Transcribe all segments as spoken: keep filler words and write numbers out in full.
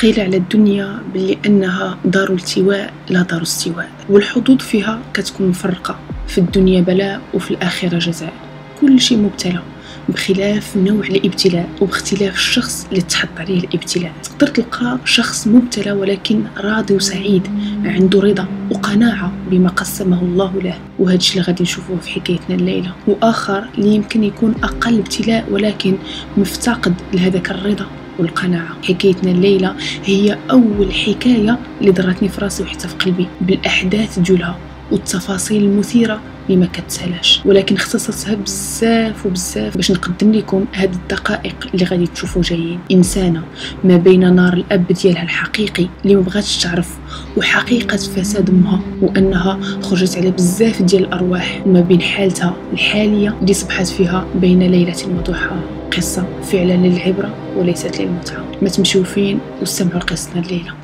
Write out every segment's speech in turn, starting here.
قيل على الدنيا باللي أنها دار التواء لا دار استواء، والحظوظ فيها كتكون مفرقة، في الدنيا بلاء وفي الآخرة جزاء. كل شيء مبتلى بخلاف نوع الابتلاء وباختلاف الشخص اللي تحط عليه الابتلاء. تقدر تلقى شخص مبتلى ولكن راضي وسعيد، عنده رضا وقناعة بما قسمه الله له، وهذا الشيء اللي غادي نشوفوه في حكايتنا الليلة. وآخر اللي يمكن يكون أقل ابتلاء ولكن مفتقد لهذاك الرضا والقناعة. حكايتنا الليلة هي أول حكاية اللي ضرتني في راسي وحتى في قلبي، بالأحداث ديالها والتفاصيل المثيرة اللي ما كتسالاش، ولكن اختصصتها بزاف وبزاف باش نقدم لكم هذه الدقائق اللي غادي تشوفوا جايين. انسانه ما بين نار الاب ديالها الحقيقي اللي ما بغاتش تعرف، وحقيقه فساد امها وانها خرجت على بزاف ديال الارواح، وما بين حالتها الحاليه اللي صبحت فيها بين ليله وضحاها. قصه فعلا للعبره وليست للمتعه. ما تمشيو فين واستمعوا لقصتنا الليله.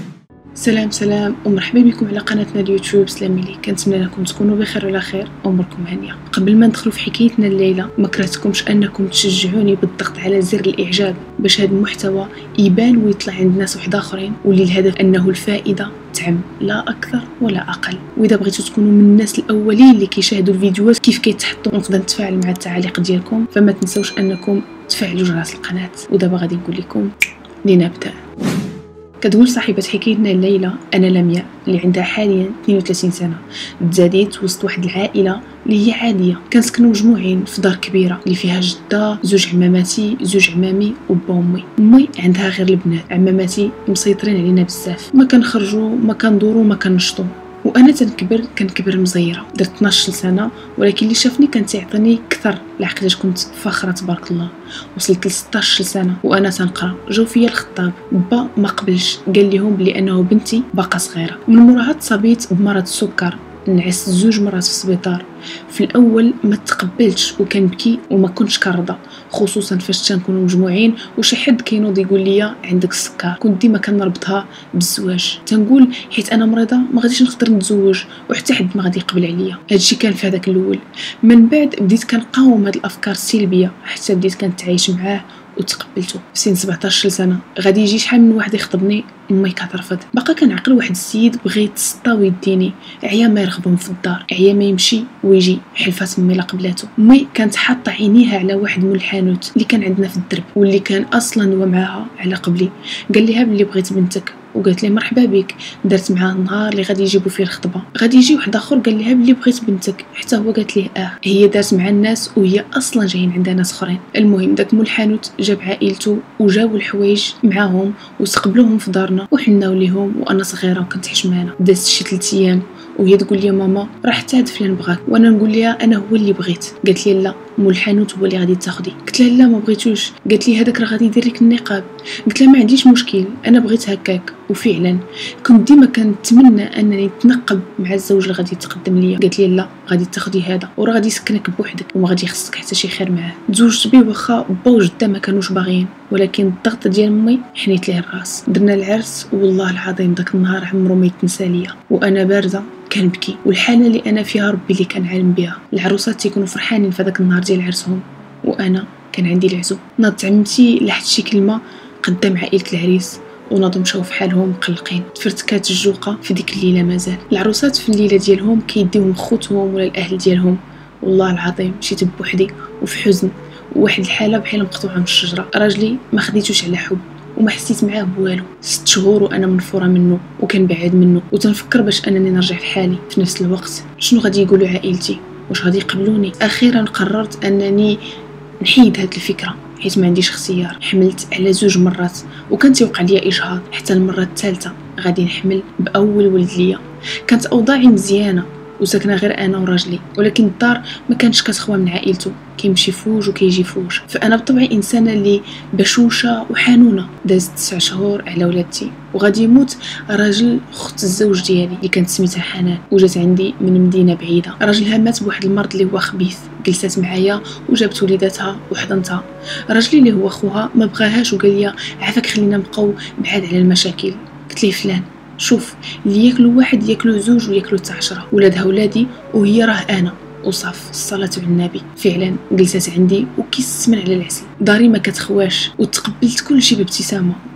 سلام سلام ومرحبا بكم على قناتنا اليوتيوب سلامي لي. كنتمنى لكم تكونوا بخير وعلى خير واموركم هانيه. قبل ما ندخلوا في حكايتنا الليله ما كرهتكمش انكم تشجعوني بالضغط على زر الاعجاب باش هذا المحتوى يبان ويطلع عند ناس واحد اخرين، واللي الهدف انه الفائده تعم لا اكثر ولا اقل. واذا بغيتوا تكونوا من الناس الاولين اللي كيشاهدوا الفيديوهات كيف كيتحطوا ونقدر نتفاعل مع التعاليق ديالكم، فما تنسوش انكم تفعلوا جرس القناه. ودابا غادي نقول لكم لنبدا. كتقول صاحبة حكايتنا الليلة أنا لمياء اللي عندها حاليا اثنين وثلاثين سنة، تزاديت وسط واحد العائلة اللي هي عادية. كنسكنوا مجموعين في دار كبيرة اللي فيها جدة، زوج عماماتي، زوج عمامي وبا أمي. أمي عندها غير البنات، عماماتي مسيطرين علينا بزاف، ما كنخرجوا ما كندوروا ما كنشطوا. وانا تنكبر كنكبر مزيره، درت اثناش سنه ولكن اللي شافني كان تيعطيني اكثر لعقلاش كنت فاخره تبارك الله. وصلت ل ستطاش سنه وانا تنقرا، جاو فيا الخطاب، با ما قبلش، قال لهم بلي انه بنتي باقا صغيره. من موراها تصابيت بمرض السكر، نعست زوج مرات في السبيطار. في الاول ما تقبلتش وكنبكي وما كنتش كنرضى، خصوصا فاش تنكونوا مجموعين وشي حد كينوض يقول لي عندك السكر. كنت ديما كنربطها بالزواج، تنقول حيت انا مريضه ما غاديش نقدر نتزوج وحتى حد ما غادي يقبل عليا. هادشي كان في هذاك الاول. من بعد بديت كنقاوم هاد الافكار السلبيه حتى بديت كنتعايش معاه وتقبلته. في سن سبعطاش سنه غادي يجي شحال من واحد يخطبني، امي كترفض. باقا كنعقل واحد السيد بغى يتسطى ويديني، عيا ما يرغبهم في الدار، عيا ما يمشي ويجي، حلفات امي لا قبلاته. امي كانت حاطه عينيها على واحد من الحانوت اللي كان عندنا في الدرب، واللي كان اصلا هو معاها على قبلي. قال ليها بلي بغيت بنتك، وقالت لي مرحبا بك. درت معاه النهار اللي غادي يجيبوا فيه الخطبه، غادي يجي واحد اخر قال لها بلي بغيت بنتك، حتى هو قالت ليه اه. هي دارت مع الناس وهي اصلا جايين عندها ناس اخرين. المهم داك مول الحانوت جاب عائلته وجاو الحوايج معاهم واستقبلوهم في دارنا وحناو ليهم، وانا صغيره وكنت حشمانه. دازت شي ثلاث ايام وهي تقول لي ماما راه حتى هاد فلان بغاك، وانا نقول لها انا هو اللي بغيت. قالت لي لا مول الحانوت هو اللي غادي تاخدي. قلت لها لا ما بغيتوش. قالت لي هذاك راه غادي يدير لك النقاب. قلت لها ما عنديش مشكل انا بغيت هكاك. وفعلا كنت ديما كنتمنى انني نتنقب مع الزوج اللي غادي يتقدم ليا. قالت لي لا غادي تاخدي هذا وراه غادي يسكنك بوحدك وما غادي يخصك حتى شي خير معاه. تزوجت بيه واخا با وجده ما كانوش باغيين، ولكن الضغط ديال امي حنيت ليه الراس. درنا العرس والله العظيم داك النهار عمرو ما يتنسى ليا، وانا بارده كنبكي. والحاله اللي انا فيها ربي اللي كان عالم بها. العروسات تيكونوا فرحانين في هذاك النهار ديال عرسهم، وانا كان عندي العزو. ناضت عمتي لحت شي كلمه قدام عائله العريس وناضوا مشاو في حالهم مقلقين. تفرتكات الجوقه في ديك الليله. مازال العروسات في الليله ديالهم كيديوهم خوتهم ولا الاهل ديالهم. والله العظيم مشيت بوحدي وفي حزن وواحد الحاله بحال مقطوعه من الشجره. راجلي ما خديتوش على حب وما حسيت معاه بوالو. ست شهور وانا منفوره منه وكنبعد منه وتنفكر باش انني نرجع في حالي. في نفس الوقت شنو غادي يقولوا عائلتي؟ واش غادي يقبلوني؟ اخيرا قررت انني نحيد هاد الفكره حيت ما عنديش اختيار. حملت على زوج مرات وكان تيوقع ليا اجهاض، حتى المره الثالثه غادي نحمل باول ولد ليا. كانت اوضاعي مزيانه وساكنه غير انا وراجلي، ولكن الدار ما كانش كتخوى من عائلته، كيمشي فوج وكيجي فوج. فانا بطبعي انسانه اللي بشوشه وحنونه. دازت تسع شهور على ولادتي وغادي يموت راجل اخت الزوج ديالي اللي كانت سميتها حنان وجات عندي من مدينه بعيده. راجلها مات بواحد المرض اللي هو خبيث. جلسات معايا وجابت وليداتها وحضنتها. راجلي اللي هو خوها ما بغاهاش وقال لي عافاك خلينا نبقاو بعاد على المشاكل. قلت ليه فلان شوف اللي ياكلوا واحد ياكلوا زوج وياكلوا حتى عشرة، ولادها ولادي وهي راه انا وصاف. الصلاة على النبي. فعلا جلسات عندي وكيسمن على العسل. داري ما كتخواش وتقبلت كل شيء بابتسامه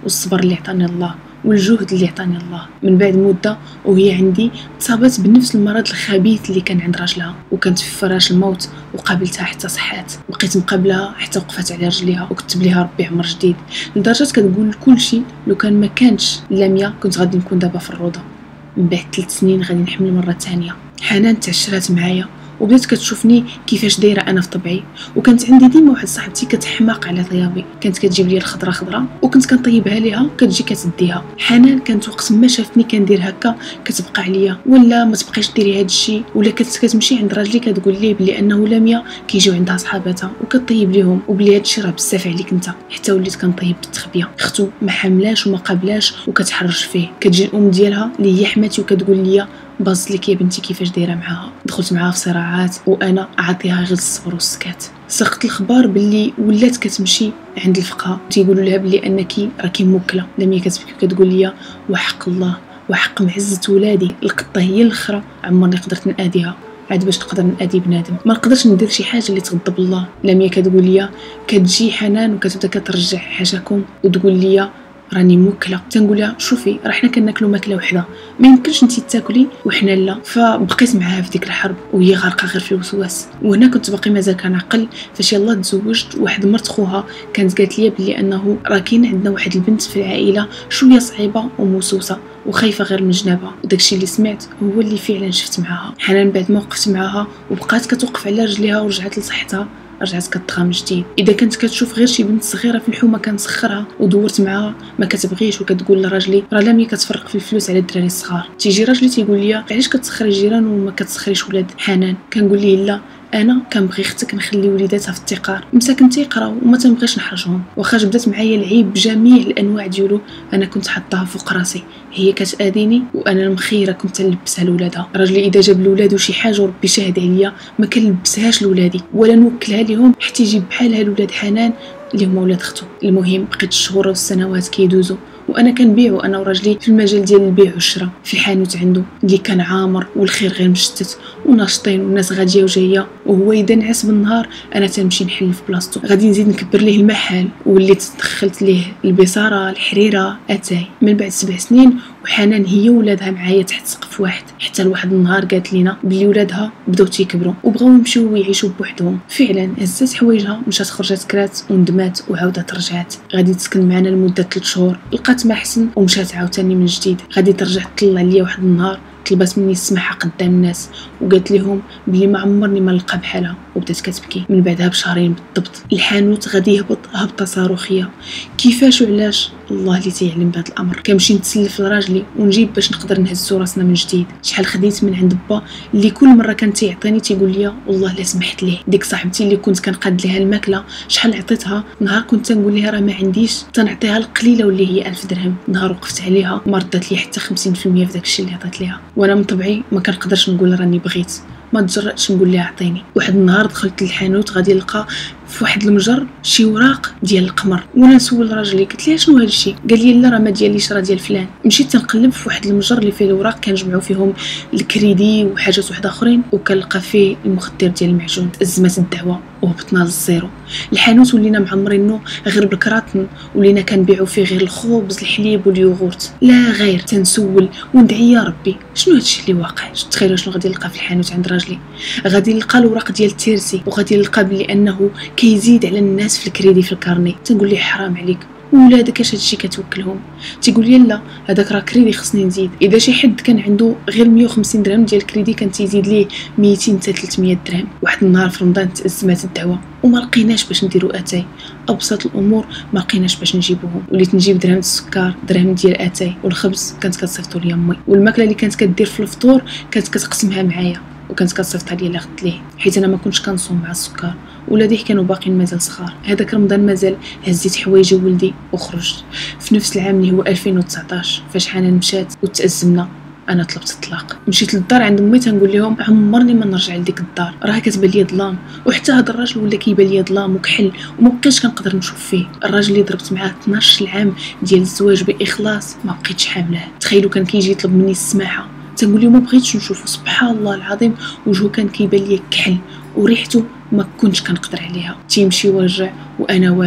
والصبر اللي عطاني الله والجهد اللي عطاني الله. من بعد مده وهي عندي تصابت بنفس المرض الخبيث اللي كان عند راجلها، وكانت في فراش الموت وقابلتها حتى صحات. بقيت مقابلها حتى وقفت على رجليها وكتب ليها ربي عمر جديد، لدرجه كتقول كل شيء لو كان ما كانش لاميا كنت غادي نكون دابا في الروضه. من بعد ثلاث سنين غادي نحمل مره ثانيه. حنان تعشرات معايا وبدات كتشوفني كيفاش دايره انا في طبعي، وكانت عندي ديما واحد صاحبتي كتحماق على طيابي، كانت كتجيب لي الخضره خضره وكنت كنطيبها ليها كتجي كتديها. حنان كانت وقت ما شافتني كندير هكا كتبقى عليا، ولا ما تبقيش ديري هذا الشيء، ولا كانت كتمشي عند راجلي كتقول ليه بلي انه لاميا كيجيو عندها صحاباتها وكطيب ليهم، وبلي هذا الشيء راه بزاف عليك انت. حتى وليت كنطيب بالتخبيه. اختو ما حملاش وما قابلاش وكتحرج فيه. كتجي الام ديالها اللي هي حماتي وكتقول لي باز لك يا بنتي كيفاش دايره معاها. دخلت معاها في صراعات وانا عاطيها غير الصبر والسكات. سقط الخبار باللي ولات كتمشي عند الفقهاء تيقولوا لها بلي انك راكي موكله. لميا كتبكي كتقول لي وحق الله وحق معزه ولادي القطه هي الاخرى عمرني قدرت ناديها، عاد باش نقدر نادي بنادم ما نقدرش ندير شي حاجه اللي تغضب الله. لميا كتقول لي كتجي حنان وكتبدا كترجع حاجاكم وتقول لي راني موكله. تنقول لها شوفي راه حنا كناكلوا ماكله وحده، ما يمكنش انت تاكلي وحنا لا. فبقيت معاها في ديك الحرب وهي غارقه غير في الوسواس. وهنا كنت باقي مازال كنعقل فاش يلاه تزوجت. واحد مرت خوها كانت قالت لي بلي انه راه كاين عندنا واحد البنت في العائله شويه صعيبه وموسوسه وخايفه غير من جنابها، وداكشي اللي سمعت هو اللي فعلا شفت معاها. حنان بعد ما وقفت معاها وبقات كتوقف على رجليها ورجعت لصحتها رجعت كتطغى من جديد. اذا كانت كتشوف غير شي بنت صغيره في الحومه كنسخرها ودورت معاها ما كتبغيش وكتقول لراجلي راه لامي كتفرق في الفلوس على الدراري الصغار. تيجي راجلي تيقول لي علاش كتسخري الجيران وما كتسخريش ولاد حنان؟ كنقول ليه لا انا كنبغي اختك نخلي وليداتها في التقار مساكن تيقراو وما تنبغيش نحرجهم. واخا جبدت معايا العيب بجميع الانواع ديالو انا كنت حطاها فوق راسي. هي كتاديني وانا المخيره كنت نلبسها لولادها. راجلي اذا جاب لولادو شي حاجه وربي شاهد عليا ما كنلبسهاش لولادي ولا نوكلها ليهم حتى يجيب بحالها لولاد حنان اللي هما ولاد اختو. المهم بقيت الشهور والسنوات كيدوزو وانا كنبيعو انا وراجلي في المجال ديال البيع والشراء في الحانوت عنده اللي كان عامر والخير غير مشتت وناشطين والناس غاديه وجايه. وهو اذا نعس بالنهار انا تنمشي نحل في بلاصتو. غادي نزيد نكبر ليه المحل وليت دخلت ليه البصاره الحريره اتاي. من بعد سبع سنين وحنان هي ولادها معايا تحت سقف واحد، حتى لواحد النهار قالت لينا بلي ولادها بداو تيكبروا وبغاو يمشيو ويعيشوا بوحدهم. فعلا هزات حوايجها مشات خرجت كرات وندمات وعاودت رجعت. غادي تسكن معنا لمده ثلاث شهور لقات ما حسن ومشات عاوتاني من جديد. غادي ترجع تطلع ليا واحد النهار طلبات مني السماحه قدام الناس وقالت لهم بلي ما عمرني ما نلقى بحالها وبدات كتبكي. من بعدها بشهرين بالضبط الحانوت غادي يهبط هبطه صاروخيه. كيفاش وعلاش الله اللي تيعلم بهذا الامر. كنمشي نتسلف لراجلي ونجيب باش نقدر نهزو راسنا من جديد. شحال خديت من عند با اللي كل مره كان تيعطيني تيقول لي والله لا سمحت ليه. ديك صاحبتي اللي كنت كنقاد ليها الماكله شحال عطيتها نهار كنت تنقول لها راه ما عنديش تنعطيها القليله واللي هي ألف درهم. نهار وقفت عليها ما ردات لي حتى خمسين في المية في داك الشيء اللي عطيت ليها. وانا من طبعي ما كنقدرش نقول راني بغيت، ما تجرأتش نقول لها عطيني. واحد النهار دخلت للحانوت غادي نلقى في واحد المجر شي وراق ديال القمر وانا نسول راجلي قلت ليه شنو هذا الشيء؟ قال لي لا راه ما دياليش راه ديال فلان. مشيت تنقلب في واحد المجر اللي فيه الوراق كنجمعوا فيهم الكريدي وحاجات وحده اخرين وكنلقى فيه المخدر ديال المعجون. تأزمت الدعوه وهبطنا للزيرو. الحانوت ولينا معمرينو غير بالكراتن ولينا كنبيعوا فيه غير الخبز الحليب واليوغورت لا غير. تنسول وندعي يا ربي شنو هادشي اللي واقع. تخيلوا شنو غادي نلقى في الحانوت عند راجلي. غادي نلقى الوراق ديال التيرسي وغادي نلقى بلي انه كيزيد على الناس في الكريدي في الكارني. تنقول لي حرام عليك ولادك اش هادشي كتوكلهم؟ تيقول لي لا هذاك راه كريدي خصني نزيد. اذا شي حد كان عنده غير مية وخمسين درهم ديال الكريدي كان تيزيد ليه ميتين حتى ثلاثمية درهم. واحد النهار في رمضان تأزمت الدعوه وما لقيناش باش نديروا اتاي. ابسط الامور ما لقيناش باش نجيبوهم. وليت نجيب درهم السكر درهم ديال اتاي والخبز كانت كتصيفطوا لي امي والماكله اللي كانت كدير في الفطور كانت كتقسمها معايا وكانت كتصيفطها لي لغد ليه حيت انا ما كنتش كنصوم مع السكر. ولادي كانوا باقيين مازال صغار. هذاك رمضان مازال هزيت حوايجي ولدي وخرجت. في نفس العام اللي هو ألفين وتسعطاش فاش حنان مشات وتأزمنا انا طلبت الطلاق. مشيت للدار عند امي تنقول لهم عمرني ما نرجع لديك الدار راه كتبان لي ظلام. وحتى هذا الراجل ولا كيبان لي ظلام وكحل وما بقيتش كنقدر نشوف فيه. الراجل اللي ضربت معاه اثناش العام ديال الزواج باخلاص ما بقيتش حامله. تخيلوا كان كيجي يطلب مني السماحه تنقول له ما بغيتش نشوفه. سبحان الله العظيم وجهه كان كيبان لي كحل وريحته ما كنتش كنقدر عليها. تيمشي ورجع وانا والو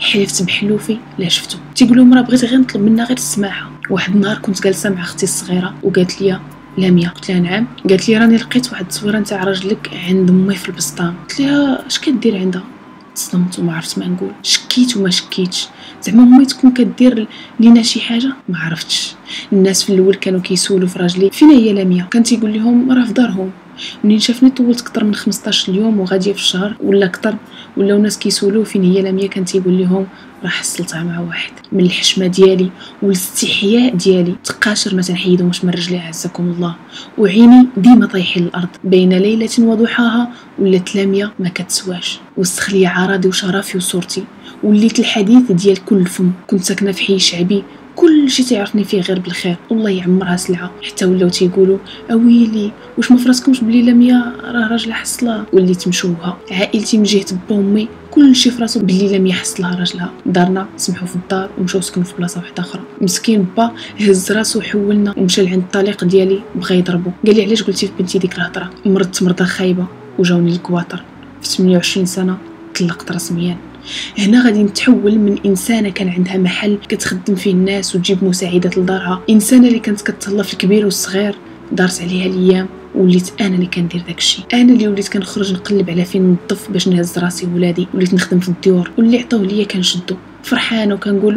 حلفت بحلوفي لا شفتو. تيقول لهم راه بغيت غير نطلب منها غير السماحه. واحد النهار كنت جالسه مع اختي الصغيره وقالت لي لاميا. قلت لها نعم. قالت لي راني لقيت واحد التصويره نتاع راجلك عند امي في البسطام. قلت لها اش كدير عندها؟ تصدمت وما عرفت ما نقول. شكيت وما شكيتش، زعما امي تكون كدير لينا شي حاجه؟ ما عرفتش. الناس في الاول كانوا كيسولوا في راجلي فين هي لاميا، كان تيقول لهم راه في دارهم. منين شافني طولت اكثر من خمسطاش اليوم وغاديه في الشهر ولا اكثر، ولاو الناس كيسولوا فين هي لاميا، كان تيقول لهم راه حصلتها مع واحد. من الحشمه ديالي والاستحياء ديالي تقاشر ما تنحيدهمش من رجلي عزكم الله، وعيني ديما طايحين الارض بين ليله وضحاها. ولات لاميا ما كتسواش، وسخ لي عراضي وشرفي وصورتي، وليت الحديث ديال كل فم. كنت ساكنه في حي شعبي كل شي تعرفني فيه غير بالخير، والله يعمرها سلعه. حتى ولاو تيقولوا اويلي واش ما فراسكمش بلي لاميا راه راجلها حصلها. وليت مشوهه. عائلتي من جهه با امي كل شي فراسو بلي لاميا حصلها راجلها. دارنا سمحوا في الدار ومشاو سكنوا في بلاصه واحده اخرى. مسكين با هز راسو وحولنا ومشى لعند الطليق ديالي بغى يضربو. قال لي علاش قلتي في بنتي ديك الهضره؟ مرضت مرضه خايبه وجاوني الكواطر في ثمانية وعشرين سنه، طلقت رسميا. هنا غادي نتحول من انسانه كان عندها محل كتخدم فيه الناس وتجيب مساعدات لدارها، انسانه اللي كانت كتهلا في الكبير والصغير، دارت عليها الايام وليت انا اللي كندير داكشي. انا اللي وليت كنخرج نقلب على فين نظف باش نهز راسي ولادي، وليت نخدم في الديور، واللي عطاوه ليا كنشدو فرحانه وكنقول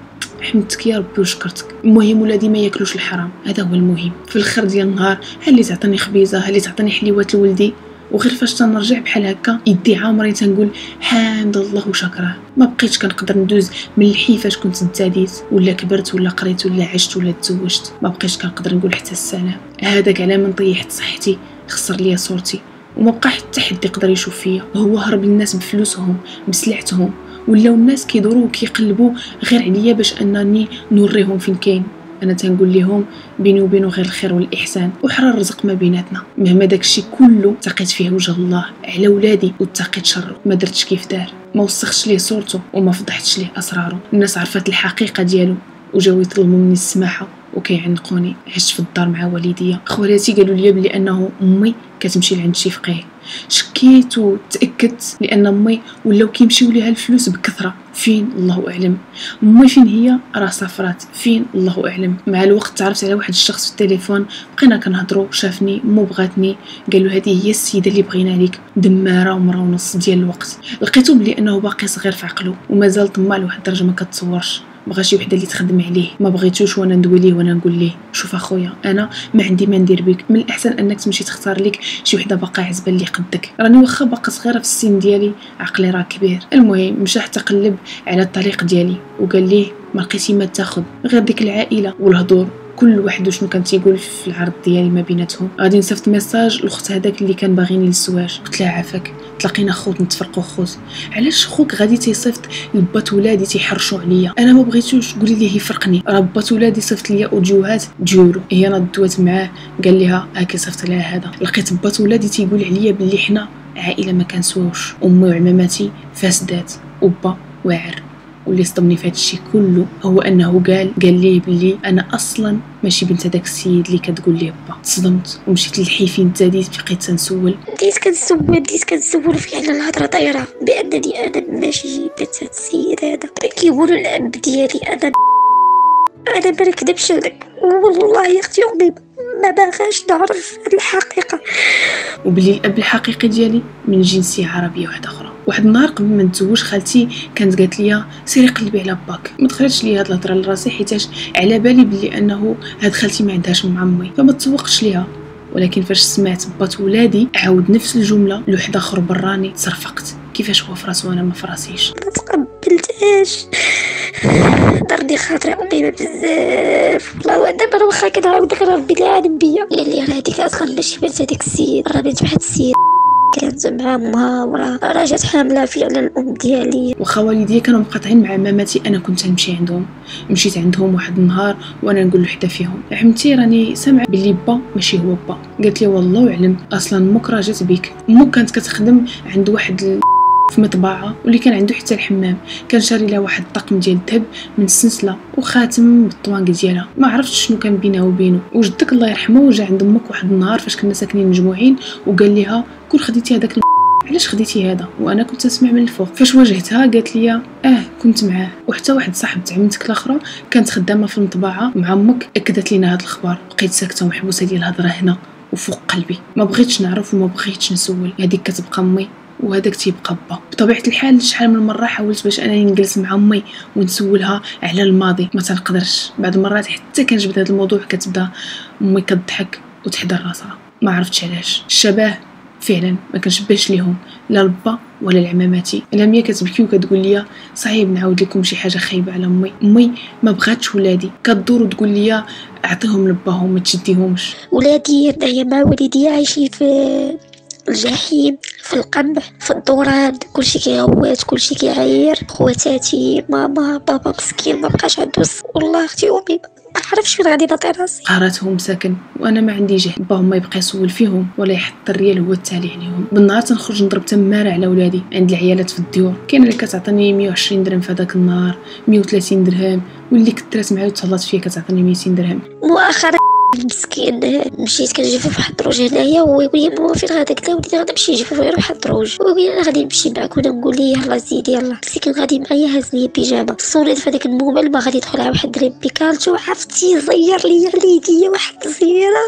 حمدتك يا ربي وشكرتك. المهم ولادي ما ياكلوش الحرام، هذا هو المهم. في الاخر ديال النهار ها اللي تعطيني خبيزه، ها اللي تعطيني حليوات لولدي، وغير فاش تنرجع بحال هكا يدي عامرين تنقول حامد الله وشكره. ما بقيتش كنقدر ندوز من الحي فاش كنت تزاديت ولا كبرت ولا قريت ولا عشت ولا تزوجت، ما بقيتش كنقدر نقول حتى السلام. هذاك على من طيحت صحتي، خسر ليا صورتي، وما بقى حتى حد يقدر يشوف فيا. هو هرب الناس بفلوسهم بسلعتهم، ولاو الناس كيدوروا وكيقلبوا غير عليا باش انني نوريهم فين كاين. انا تنقول لهم بيني وبينه غير الخير والاحسان وحرار الرزق ما بيناتنا. مهما داكشي كله تقيت فيه وجه الله على ولادي وتقيت شره، ما درتش كيف دار، ما وسختش ليه صورته وما فضحتش ليه اسراره. الناس عرفت الحقيقه ديالو وجاو يطلبوا مني السماحه وكيعنقوني. عشت في الدار مع والديا. خوالاتي قالوا لي بلي انه امي كتمشي لعند شي فقيه. شكيت وتاكدت لان امي ولاو كيمشيو ليها الفلوس بكثره. فين الله اعلم. امي فين هي؟ راه سافرات. فين الله اعلم. مع الوقت تعرفت على واحد الشخص في التليفون، بقينا كنهضروا، شافني مو بغاتني، قال له هذه هي السيده اللي بغينا لك. دماره ومره ونص ديال الوقت. لقيته بلي انه باقي صغير في عقله ومازال طماع لواحد الدرجه ما كتصورش. بغى شي وحده اللي تخدم عليه. ما بغيتوش وانا ندوي ليه وانا نقول ليه شوف اخويا انا ما عندي ما ندير بك، من الاحسن انك تمشي تختار لك شي وحده باقا عزبه اللي قدك. راني واخا باقا صغيره في السن ديالي، عقلي راه كبير. المهم مشى حتى قلب على الطريق ديالي وقال ليه ما لقيتي ما تاخذ غير ديك العائله والهضور، كل واحد وشنو كان تيقول في العرض ديالي ما بيناتهم. غادي نصيفط ميساج لاخت هذاك اللي كان باغيني للزواج. قلت لها عافاك تلاقينا خوت نتفرقوا خوت. علاش خوك غادي تيصيفط لبات ولادي تيحرشوا عليا؟ انا ما بغيتوش. قولي ليه يفرقني. راه بات ولادي صيفط ليا اوديوهات ديالو، هي انا دوات معاه قال لها هاكي صيفط لها هذا. لقيت بات ولادي تيقول عليا بلي حنا عائله ما كنسواوش، امي وعماماتي فاسدات وبا واعر. واللي صدمني في هذا الشيء كله هو انه قال قال لي بلي انا اصلا ماشي بنت هذاك السيد اللي كتقول ليه با. تصدمت ومشيت للحي فين تزاديت. بقيت تنسول بديت كنسول بديت كنسول فعلا الهضره طايره بانني انا ماشي بنت هذا السيد هذا. كيقولوا الاب ديالي انا انا ما نكذبش عليك والله يا اختي عظيم ما باغاش نعرف الحقيقه، وبلي الاب الحقيقي ديالي من جنسيه عربيه واحده اخرى. واحد النهار قبل ما نتزوج خالتي كانت قالت لي سيري قلبي على باك. ما دخلتش ليا هاد الهضره لراسي حيتاش على بالي بلي انه هاد خالتي ما عندهاش مع امي فما تسوقتش ليها. ولكن فاش سمعت بات ولادي عاود نفس الجمله لواحد اخر براني تصرفقت. كيفاش هو فراسو وانا ما فراسيش؟ ما تقبلتهاش. ضرني خاطري عظيمه بزاف والله. دابا واخا كنعاود غير ربي العالم بيا قال لي راه هذيك اصلا ماشي بنت هذاك السيد، راه بنت واحد السيد كانت مع امها وراه راه جات حامله فعلا الام ديالي. واخا والديا كانوا مقاطعين مع ماماتي انا كنت نمشي عندهم. مشيت عندهم واحد النهار وانا نقول لوحده فيهم عمتي راني سامعه بلي با ماشي هو با. قالت لي والله اعلم اصلا امك راه جات بك. امك كانت كتخدم عند واحد ال... في مطبعه واللي كان عنده حتى الحمام. كان شاري لها واحد الطقم ديال الذهب من السلسله وخاتم بالطوانق ديالها. ما عرفتش شنو كان بينها وبينه. وجدك الله يرحمه جا عند امك واحد النهار فاش كنا ساكنين مجموعين وقال لها كون خديتي هذاك علاش خديتي هذا؟ وانا كنت اسمع من الفوق. فاش واجهتها قالت لي اه كنت معاه. وحتى واحد صاحبة عمتك الاخرى كانت خدامه في المطبعه مع امك اكدت لينا هذا الخبر. بقيت ساكته ومحبوسه ديال الهضره هنا وفوق قلبي. ما بغيتش نعرف وما بغيتش نسول. هذيك كتبقى امي وهذاك تيبقى با. بطبيعه الحال شحال من مره حاولت باش انني نجلس مع امي ونسولها على الماضي، ما تنقدرش. بعض المرات حتى كنجبد هذا الموضوع كتبدا امي كتضحك وتحضر راسها. ما عرفتش علاش. الشباب فعلا ما كنشبهش ليهم لا البا ولا العماماتي. لميا كتبكي وكتقول لي صعيب نعاود لكم شي حاجه خايبه على امي. امي ما بغاتش ولادي، كدور وتقول لي اعطيهم لباهم ما تشديهمش. ولادي انايا مع والدي عايشين في الجحيم، في القمع، في الدوران، كلشي كيغوات، كلشي كيعاير. خواتاتي ماما بابا مسكين ما بقاش عنده. والله اختي امي ما عرفش فين غادي نعطي راسي. قاراتهم ساكن وانا ما عندي جهد. باهم ما يبقى يسول فيهم ولا يحط الريال هو التالي عليهم. بالنهار تنخرج نضرب تماره على ولادي عند العيالات في الديور. كاين اللي كتعطيني مية وعشرين درهم في هذاك النهار، مية وثلاثين درهم، واللي كثرت معايا وتهلاط فيا كتعطيني ميتين درهم. مؤخرا مسكين مشيت كنجيب في واحد الدروج هنايا وهو يقول لي ماما فين غادا؟ قلت له وليدي غادا نمشي نجيب في غير واحد الدروج. ويقول لي انا غادي نمشي معاك وانا نقول لي يلاه زيدي يلاه. مسكين غادي معايا هاز لي بيجامه صونيت في هذاك الموبايل ما غادي يدخل على واحد دريب بيكالتو. عرفتي زير لي ليديا واحد الزيره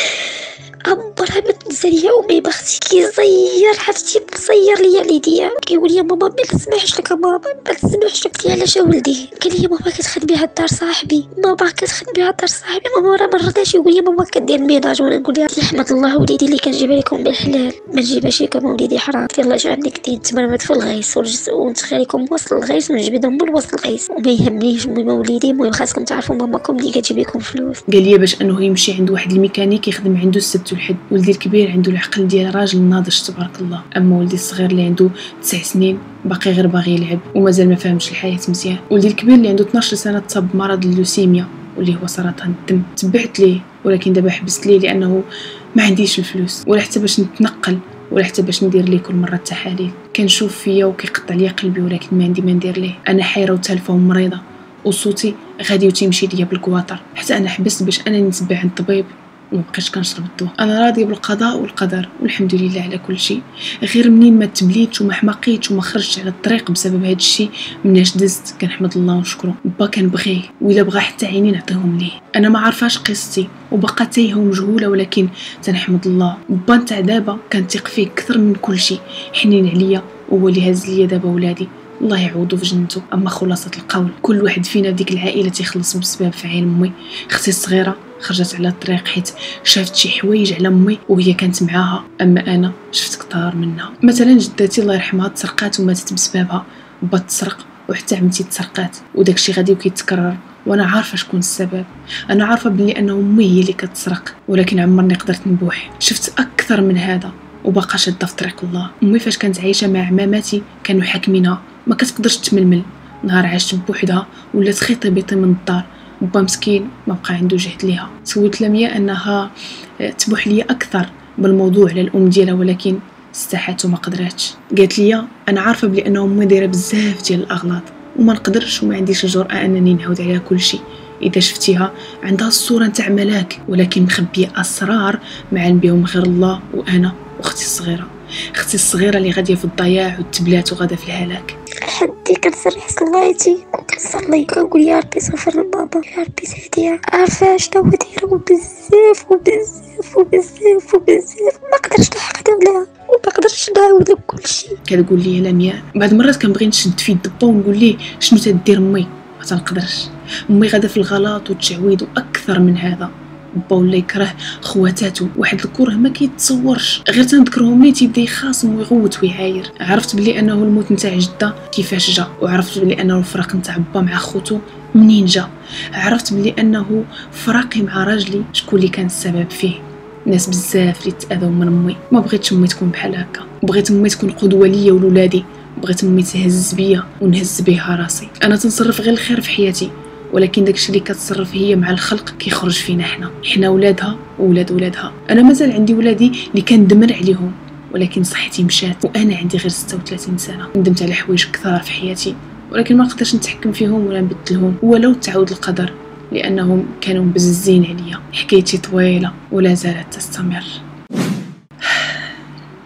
عمرها ما تنسى ليا امي بختي. كيزير عرفتي مزير ليا ليديا. كيقول لي ماما ما تسمحش لك ماما ما تسمحش لك. علاش ولدي؟ قال لي ماما كتخدمي على دار صاحبي، ماما كتخدمي على دار صاحبي. ماما راه ما رضاش. يقول لي ماما كدير الميناج وانا نقول لها يحمد الله وليدي اللي كنجيبها لكم بالحلال ما نجيبهاش لكم وليدي حرام. يلاه جا عندك دين تمرمد في الغيس ونتخيل لكم وسط الغيس ونجبدهم من وسط الغيس وما يهمنيش. المهم وليدي المهم خاصكم تعرفوا ماماكم اللي كتجيب لكم فلوس. قال لي باش انه يمشي عند واحد الميكانيك يخدم عنده السبت والحد. ولدي الكبير عنده العقل ديال راجل ناضج تبارك الله، اما ولدي الصغير اللي عنده تسع سنين باقي غير باغي يلعب ومازال ما فهمش الحياه مزيان. ولدي الكبير اللي عنده اثناش سنه تصاب بمرض اللوسيميا واللي هو سرطان الدم. تبعت ليه ولكن دابا حبست ليه لانه ما عنديش الفلوس ولا حتى باش نتنقل ولا حتى باش ندير ليه كل مره التحاليل. كنشوف فيا وكيقطع لي قلبي ولكن ما عندي ما ندير ليه. انا حيره وتالفه ومريضه وصوتي غادي وتيمشي ليا بالكواطر. حتى انا حبست باش انني نتبع عند الطبيب وما بقيتش كنشرب الدواء. انا راضيه بالقضاء والقدر والحمد لله على كل شيء. غير منين ما تبليتش وما حماقيتش وما خرجتش على الطريق بسبب هذا الشيء مناش دزت كنحمد الله ونشكره. با كنبغيه وإلا بغى حتى عيني نعطيهم ليه. انا ما عارفاش قصتي وبقى تايهه ومجهوله ولكن تنحمد الله. با نتاع دابا كنثق فيه اكثر من كل شيء. حنين عليا وهو اللي هز ليا دابا ولادي الله يعوضه في جنته. اما خلاصه القول كل واحد فينا ديك العائله تيخلص بسبب فعل امي. اختي الصغيره خرجت على الطريق حيت شافت شي حوايج على امي وهي كانت معاها، اما انا شفت كثار منها. مثلا جدتي الله يرحمها تسرقات وماتت بسببها. با تسرق وحتى عمتي تسرقات وداكشي غادي وكيتكرر وانا عارفه شكون السبب. انا عارفه بلي انه امي هي اللي كتسرق ولكن عمرني قدرت نبوح. شفت اكثر من هذا وباقا شاده في طريق الله. امي فاش كانت عايشه مع عماماتي كانوا حاكمينها ما كتقدرش تململ. نهار عاشت بوحدها ولات خيطي بيطي من الدار. با مسكين ما بقى عنده جهد ليها. سولت لميا انها تبوح لي اكثر بالموضوع على الام ديالها ولكن استحات وما قدراتش. قالت لي انا عارفه بلي انه امي دايره بزاف ديال الاغلاط وما نقدرش وما عنديش الجرأه انني نعاود عليها كل شيء. اذا شفتيها عندها الصوره نتاع ملاك ولكن مخبيه اسرار ما علم بهم غير الله وانا واختي الصغيره. اختي الصغيره اللي غاديه في الضياع والتبلات وغاده في الهلاك. حدي كنسرح صلايتي وكنصلي كنقول يا ربي صغفر لبابا يا ربي سهديها. عارفه شنو دايره بزاف وبزاف وبزاف وبزاف ما قدرتش نحقد عليها وما قدرتش نعاود لك كل شيء. كتقول لي لميا بعض المرات كنبغي نشد في الدبه ونقول ليه شنو تدير امي ما تنقدرش. امي غاده في الغلط والتعويض واكثر من هذا. با ولا يكره خواتاتو واحد الكره ما كيتصورش. غير تنذكرهم ليه تيبدا يخاصم ويغوت ويعاير. عرفت بلي انه الموت نتاع جده كيفاش جا وعرفت بلي انه الفراق نتاع با مع خوتو منين جا. عرفت بلي انه فراقي مع راجلي شكون اللي كان السبب فيه. ناس بزاف اللي تاذوا من امي. ما بغيتش امي تكون بحال هكا. بغيت امي تكون قدوه ليا ولولادي. بغيت امي تهز بيا ونهز بها راسي. انا تنصرف غير الخير في حياتي ولكن داكشي اللي كتصرف هي مع الخلق كيخرج فينا حنا حنا ولادها وولاد ولادها. انا مازال عندي ولادي اللي كندمر عليهم ولكن صحتي مشات وانا عندي غير ستة وثلاثين سنه. ندمت على حوايج كثار في حياتي ولكن ما نقدرش نتحكم فيهم ولا نبدلهم ولو تعاود القدر لانهم كانوا مبززين عليا. حكايتي طويله ولا زالت تستمر.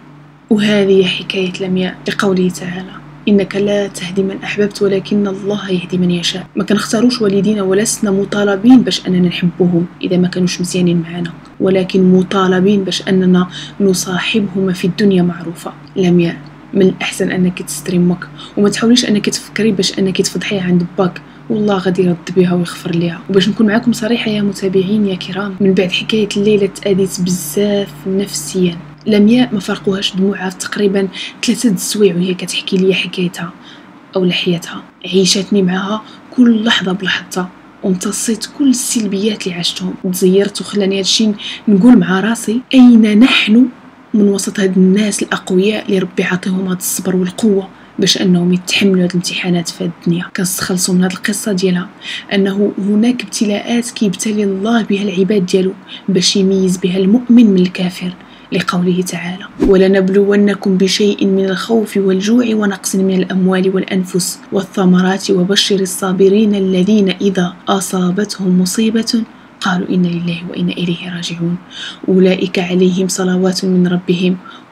وهذه حكاية لمياء لقوله تعالى: إنك لا تهدي من أحببت ولكن الله يهدي من يشاء. ما كنختاروش والدينا ولسنا مطالبين باش أننا نحبوهم إذا ما كانوش مزيانين معنا، ولكن مطالبين باش أننا نصاحبهما في الدنيا معروفة. لمياء، من الأحسن أنك تستري أمك وما تحاوليش أنك تفكري باش أنك تفضحيها عند باك، والله غادي يرد بها ويغفر لها. وباش نكون معكم صريحة يا متابعين يا كرام، من بعد حكاية الليلة تأذيت بزاف نفسيا. لمياء ما فرقوهاش دموعها تقريبا ثلاثة السوايع وهي كتحكي لي حكايتها او لحيتها. عيشتني معها كل لحظه بلحظتها وامتصيت كل السلبيات اللي عشتهم. تزيرت وخلاني هادشي نقول مع راسي: اين نحن من وسط هاد الناس الاقوياء اللي ربي عطيهم هاد الصبر والقوه باش انهم يتحملوا هاد الامتحانات في هاد الدنيا. كنستخلصوا من هاد القصه ديالها انه هناك ابتلاءات كيبتلي الله بها العباد ديالو باش يميز بها المؤمن من الكافر، لقوله تعالى: ولنبلونكم بشيء من الخوف والجوع ونقص من الأموال والأنفس والثمرات وبشر الصابرين الذين إذا أصابتهم مصيبة قالوا إنا لله وإنا إليه راجعون أولئك عليهم صلوات من ربهم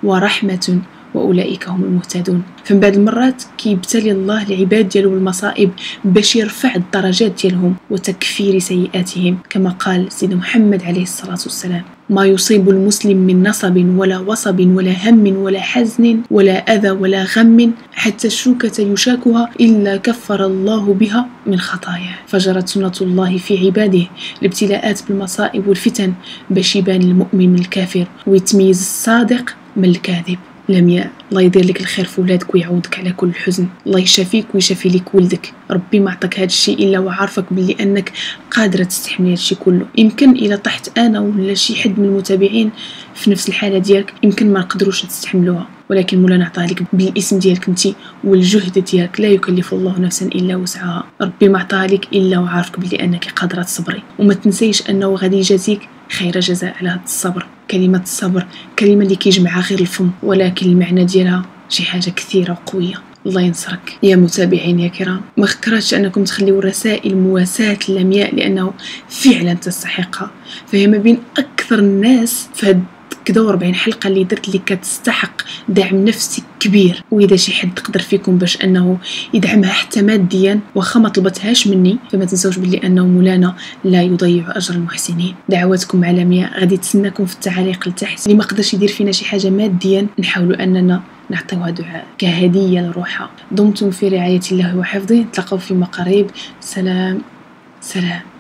ورحمة وأولئك هم المهتدون. فمن بعد المرات كيبتلي الله العباد ديالو بالمصائب باش يرفع الدرجات ديالهم وتكفير سيئاتهم، كما قال سيدنا محمد عليه الصلاة والسلام: ما يصيب المسلم من نصب ولا وصب ولا هم ولا حزن ولا أذى ولا غم حتى الشوكة يشاكها إلا كفر الله بها من خطاياه. فجرت سنة الله في عباده الابتلاءات بالمصائب والفتن باش يبان المؤمن من الكافر ويتميز الصادق من الكاذب. لمياء، الله يدير لك الخير في ولادك ويعوضك على كل حزن، الله يشافيك ويشافي لك ولدك. ربي ما عطاك هذا الشيء الا وعارفك باللي انك قادره تستحمل هذا الشيء كله. يمكن الا طحت انا ولا شي حد من المتابعين في نفس الحاله ديالك يمكن ما نقدروش تستحملوها، ولكن مولانا عطاها لك بالاسم ديالك انت والجهد ديالك. لا يكلف الله نفسا الا وسعها. ربي ما عطاها لك الا وعارفك باللي انك قادره تصبري، وما تنسيش انه غادي يجازيك خير جزاء على هذا الصبر. كلمه الصبر كلمه اللي كيجمعها غير الفم، ولكن المعنى ديالها شي حاجه كثيره وقويه. الله ينصرك يا متابعين يا كرام. ما خكرتش انكم تخليوا رسائل مواساة لمياء لانه فعلا تستحقها، فهي ما بين اكثر الناس في هاد كذا وأربعين حلقه اللي درت اللي كتستحق دعم نفسي كبير. واذا شي حد قدر فيكم باش انه يدعمها حتى ماديا واخا ما طلبتهاش مني، فما تنسوش باللي انه مولانا لا يضيع اجر المحسنين. دعواتكم على لمياء غادي تسناكم في التعاليق لتحت. اللي ما قدرش يدير فينا شي حاجه ماديا نحاولوا اننا نعطيوها دعاء كهديه لروحها. دمتم في رعايه الله وحفظه، نتلاقاو فيما قريب. سلام سلام.